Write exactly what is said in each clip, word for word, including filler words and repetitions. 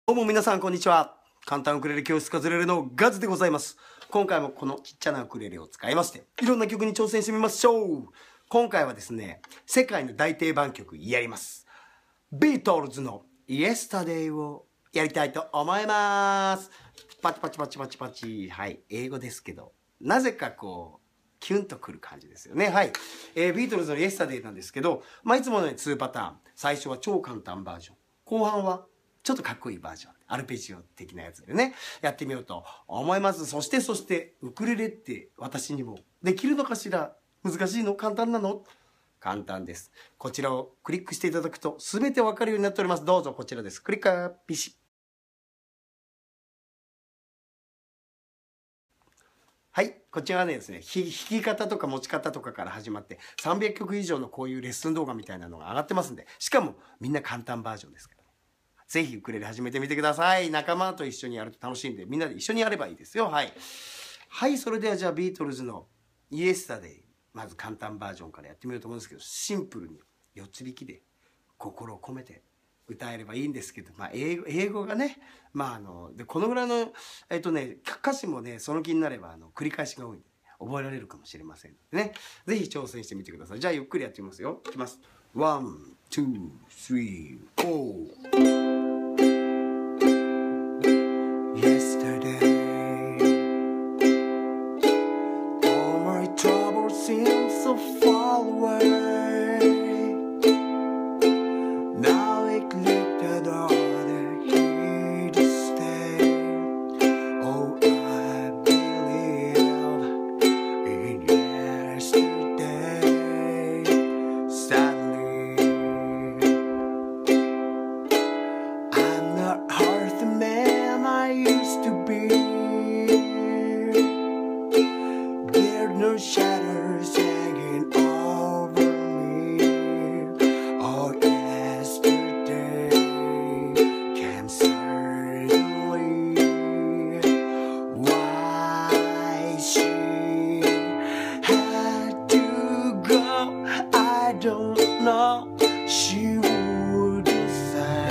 どうも皆さんこんにちは。簡単ウクレレ教室カズレレのガズでございます。今回もこのちっちゃなウクレレを使いまして、いろんな曲に挑戦してみましょう。今回はですね、世界の大定番曲やります。ビートルズの Yesterday をやりたいと思います。パチパチパチパチパチ。はい、英語ですけど、なぜかこう、キュンとくる感じですよね。はい。えー、ビートルズの Yesterday なんですけど、まあ、いつものようににパターン。最初は超簡単バージョン。後半はちょっとかっこいいバージョン。アルペジオ的なやつでね、やってみようと思います。そして、そして、ウクレレって私にもできるのかしら？難しいの？簡単なの？簡単です。こちらをクリックしていただくと全てわかるようになっております。どうぞこちらです。クリッカー、ピシッ。はい。こちらはねですね、弾き方とか持ち方とかから始まって、さんびゃっきょく以上のこういうレッスン動画みたいなのが上がってますんで、しかもみんな簡単バージョンですから。ぜひウクレレ始めてみてください。仲間と一緒にやると楽しいんで、みんなで一緒にやればいいですよ。はい。はい、それではじゃあビートルズのイエスタデイ、まず簡単バージョンからやってみようと思うんですけど、シンプルによっつ弾きで心を込めて歌えればいいんですけど、まあ英語、英語がね、まああの、で、このぐらいの、えっとね、歌詞もね、その気になれば、あの、繰り返しが多いんで、覚えられるかもしれませんのでね。ぜひ挑戦してみてください。じゃあゆっくりやってみますよ。いきます。ワン、ツー、スリー、フォー。Yesterday, all my troubles seem so far away. Now I click the door here to stay. Oh, I believe in yesterday. Sadly, I'm not half the man I used to be. There's no shadows hanging over me. Oh, yesterday came suddenly. Why she had to go, I don't know. She wouldn't say.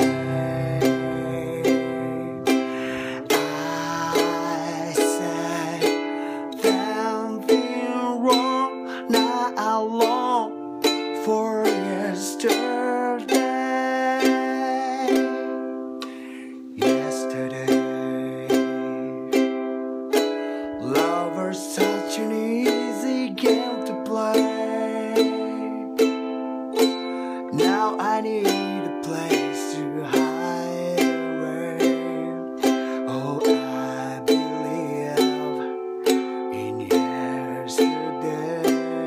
I said something wrong. Now I long for yesterday. Yesterday, love was such an easy game to play. Now I need a place to hide away. Oh, I believe in yesterday.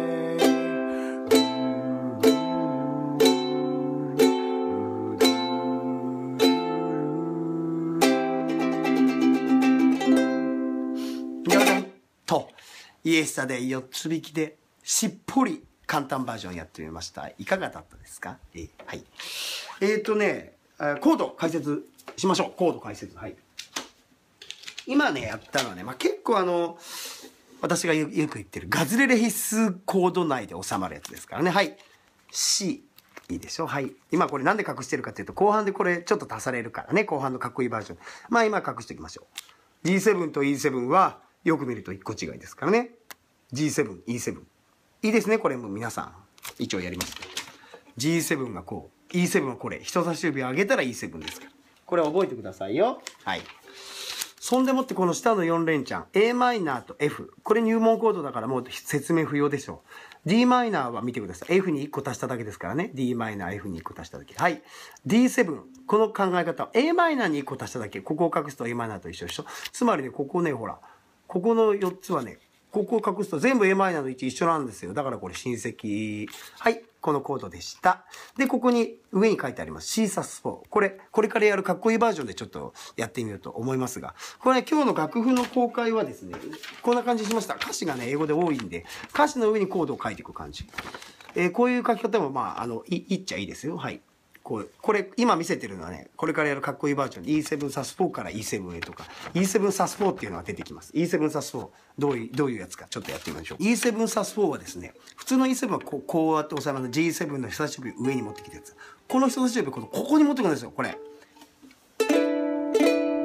と、イエスタデイよっつ弾きでしっぽり簡単バージョンやってみました。いかがだったですか？えー、はい。えーとね、コード解説しましょう。コード解説。はい。今ね、やったのはね、まあ、結構あの、私がよく言ってるガズレレ必須コード内で収まるやつですからね。はい。C。いいでしょ？はい。今これなんで隠してるかっていうと、後半でこれちょっと足されるからね。後半のかっこいいバージョン。まあ今隠しておきましょう。ジーセブン と イーセブン はよく見るといっこ違いですからね。ジーセブン、イーセブン。いいですね。これも皆さん。一応やります。ジーセブン がこう。イーセブン はこれ。人差し指を上げたら イーセブン ですから。これ覚えてくださいよ。はい。そんでもってこの下のよん連チャン。エーマイナー と F。これ入門コードだからもう説明不要でしょう。ディーマイナー は見てください。F にいっこ足しただけですからね。ディーマイナー、F にいっこ足しただけ。はい。ディーセブン。この考え方。エーマイナー にいっこ足しただけ。ここを隠すと エーマイナー と一緒でしょ。つまりね、ここね、ほら。ここのよっつはね、ここを隠すと全部 エーマイナー の位置一緒なんですよ。だからこれ親戚。はい。このコードでした。で、ここに上に書いてあります。シーサスフォー。これ、これからやるかっこいいバージョンでちょっとやってみようと思いますが。これ、ね、今日の楽譜の公開はですね、こんな感じしました。歌詞がね、英語で多いんで、歌詞の上にコードを書いていく感じ。えー、こういう書き方も、まあ、あの、い、いっちゃいいですよ。はい。こう、これ、今見せてるのはね、これからやるかっこいいバージョン、イーセブンサスフォー から イーセブン へとか、イーセブンサスフォー っていうのが出てきます。イーセブンサスフォー、どういう、どういうやつか、ちょっとやってみましょう。イーセブンサスフォー はですね、普通の イーセブン はこう、こうやって押さえます。ジーセブン の人差し指上に持ってきたやつ。この人差し指、このここに持ってくるんですよ、これ。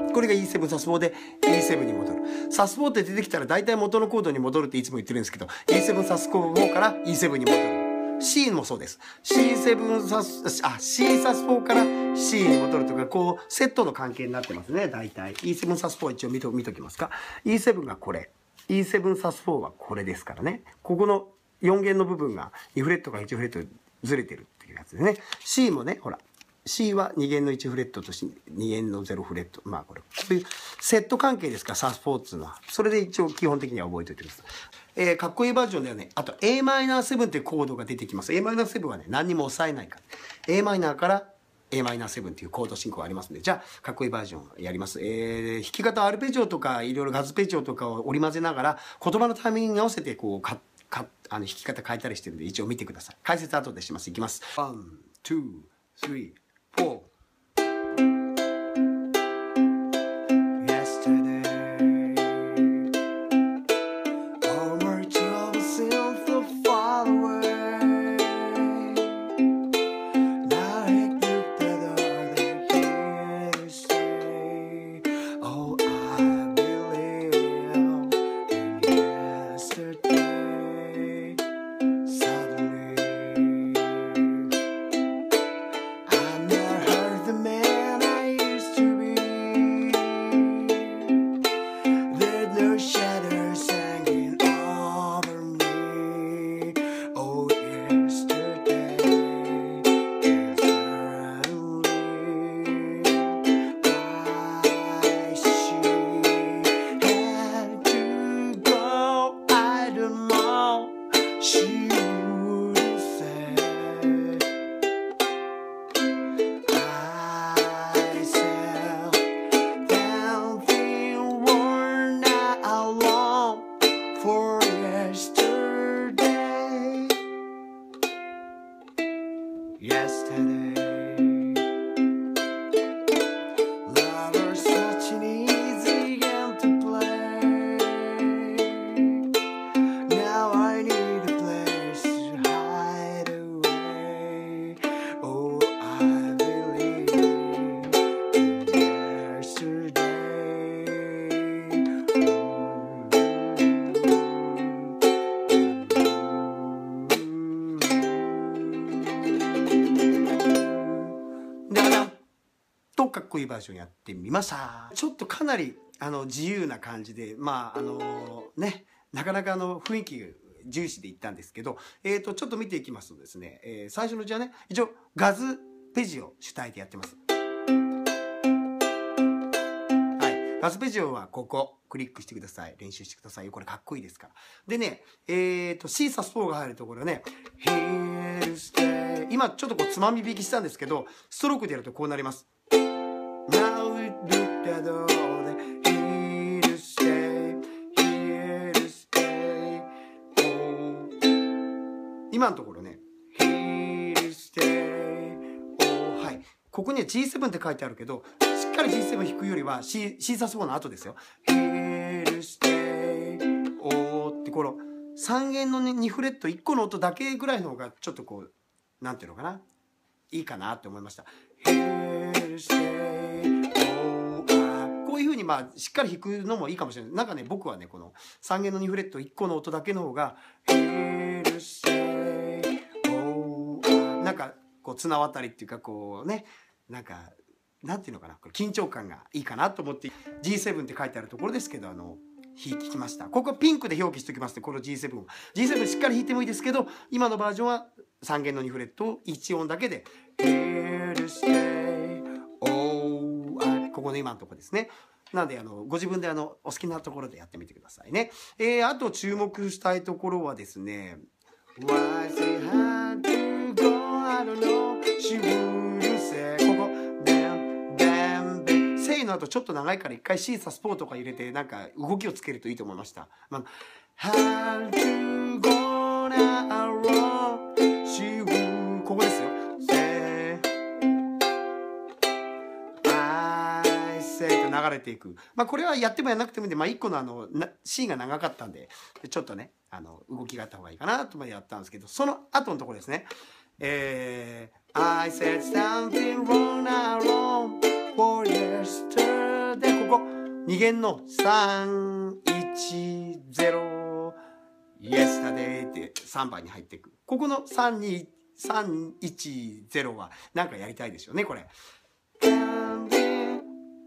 これが イーセブン サスフォーで イーセブン に戻る。サスフォーって出てきたら大体元のコードに戻るっていつも言ってるんですけど、イーセブン サスフォーから イーセブン に戻る。C もそうです。シーセブン サス、あ、C サスフォーから C に戻るとか、こう、セットの関係になってますね、大体。イーセブン サスフォー一応見と、見ときますか。イーセブン がこれ。イーセブン サスフォーはこれですからね。ここのよん弦の部分がにフレットかいちフレットずれてるっていうやつですね。C もね、ほら。C はに弦のいちフレットとしに弦のゼロフレット。まあこれ、こういうセット関係ですから、サスフォーっていうのは。それで一応基本的には覚えておいてください。えー、かっこいいバージョンではね、あと エーマイナーセブン っていうコードが出てきます。エーマイナーセブン はね、何にも押さえないから。エーマイナーから エーマイナーセブン っていうコード進行がありますんで、じゃあ、かっこいいバージョンやります。えー、弾き方アルペジオとか、いろいろガズペジオとかを織り交ぜながら、言葉のタイミングに合わせて、こう、か、か、あの、弾き方変えたりしてるんで、一応見てください。解説後でします。いきます。ワン、ツー、スリー、フォー。かっこいいバージョンやってみました。ちょっとかなりあの自由な感じで、まああのね、なかなかあの雰囲気重視でいったんですけど、えーとちょっと見ていきますとですね、えー、最初のじゃあね、一応ガズペジオ主体でやってます。はい、ガズペジオはここクリックしてください。練習してくださいよ。これかっこいいですから。でね、えーと C サスフォーが入るところね、Here stay、今ちょっとこうつまみ弾きしたんですけど、ストロークでやるとこうなります。Now we look at all the here to stay, here to stay. Oh. 今のところね、here to stay. Oh. はい。ここには ジーセブン って書いてあるけど、しっかり ジーセブン 弾くよりは C、C サスフォーの後ですよ。Here to stay. Oh. ってこのさん弦の、ね、にフレットいっこの音だけぐらいの方がちょっとこう、なんていうのかな。いいかなって思いました。Here to stay.こういう風にまあしっかり弾くのもいいかもしれない。なんかね、僕はね、このさん弦のにフレットいっこの音だけの方が、なんかこう綱渡りっていうかこうね、なんか、なんていうのかな、緊張感がいいかなと思って ジーセブン って書いてあるところですけど、あの、弾きました。ここピンクで表記しておきますね、この ジーセブン を。ジーセブン しっかり弾いてもいいですけど、今のバージョンはさん弦のにフレットをいち音だけで、ここの今のところですね。なので、あの、ご自分であの、お好きなところでやってみてくださいね。えー、あと注目したいところはですね、Why say had to go, I don't know, she wouldn't say ここ、damn, damn, damn, say の後ちょっと長いから一回 C サスポーとか入れて、なんか動きをつけるといいと思いました。まあ、had to go, now, she would ここですよ。流れていく。まあこれはやってもやらなくてもいいんで、まあいっこのあの、C が長かったんで、ちょっとね、あの、動きがあった方がいいかなとまでやったんですけど、その後のところですね。えー、I said something wrong, not wrong, for yesterday. こに弦のさんいちゼロ Yesterday ってさんばんに入っていく。ここのさんにさんいちゼロはなんかやりたいですよね、これ。Something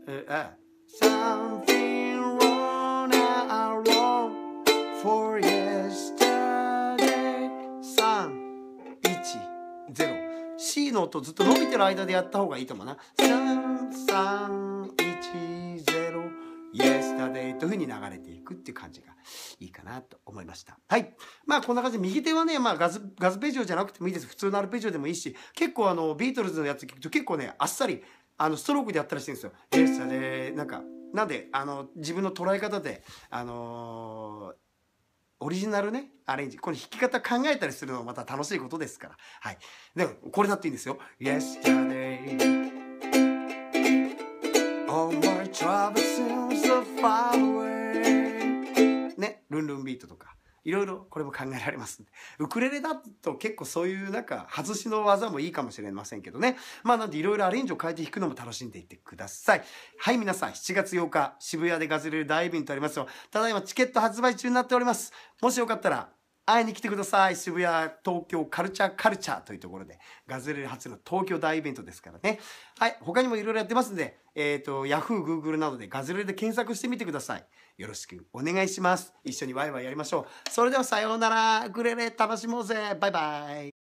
wrong and wrong for yesterday さんいちゼロ C の音ずっと伸びてる間でやった方がいいと思うな。さんいちゼロ Yesterday という風に流れていくっていう感じがいいかなと思いました。はい。まあこんな感じで、右手はね、まあガズ、ガズペジオじゃなくてもいいです。普通のアルペジオでもいいし、結構あの、ビートルズのやつ聞くと結構ね、あっさり、あの、ストロークでやったりしてるんですよ。Yesterday、なんか、なんで、あの、自分の捉え方で、あのー、オリジナルね、アレンジ。これ弾き方考えたりするのもまた楽しいことですから。はい。でも、これだっていいんですよ。Yesterday All my troubles seem so far away ね、ルンルンビートとか。いろいろこれも考えられますんで。ウクレレだと結構そういうなんか外しの技もいいかもしれませんけどね。まあなんでいろいろアレンジを変えて弾くのも楽しんでいってください。はい、皆さんしちがつようか渋谷でガズレレ大イベントありますよ。ただいまチケット発売中になっております。もしよかったら会いに来てください。渋谷、東京カルチャーカルチャーというところで、ガズレレ初の東京大イベントですからね。はい、他にもいろいろやってますんで、えっと、Yahoo、Google などでガズレレで検索してみてください。よろしくお願いします。一緒にワイワイやりましょう。それではさようなら。ウクレレ楽しもうぜ。バイバイ。